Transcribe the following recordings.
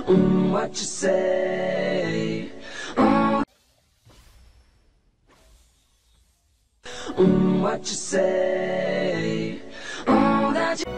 What you say? What you say? That you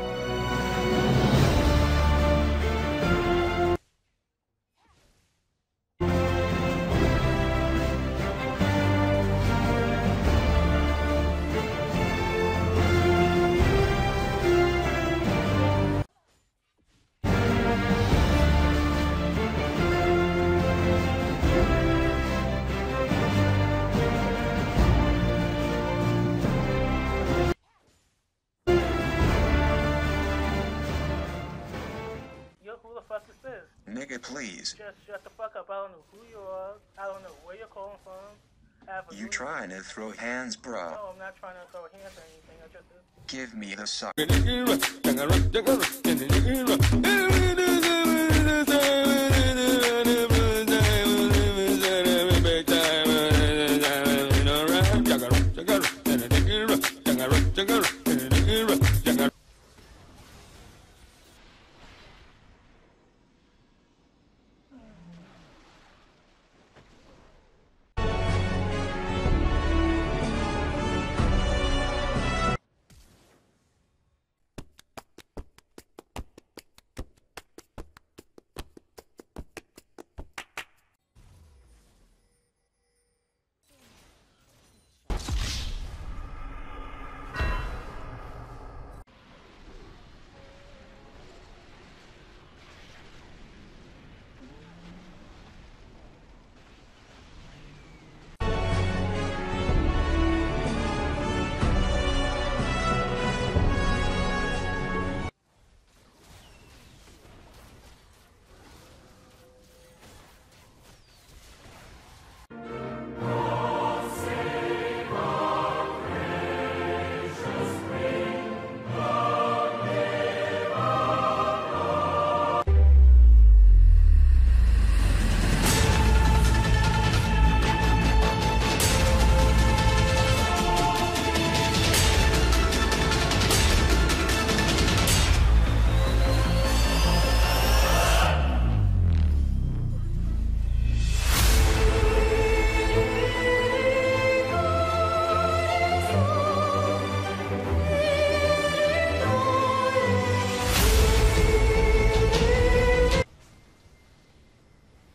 Who the fuck is this? Nigga, please. Just shut the fuck up. I don't know who you are. I don't know where you're calling from. You trying to throw hands, bro? No, I'm not trying to throw hands or anything. I just... Give me the suck.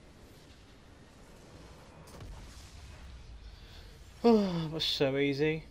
Oh, it was so easy.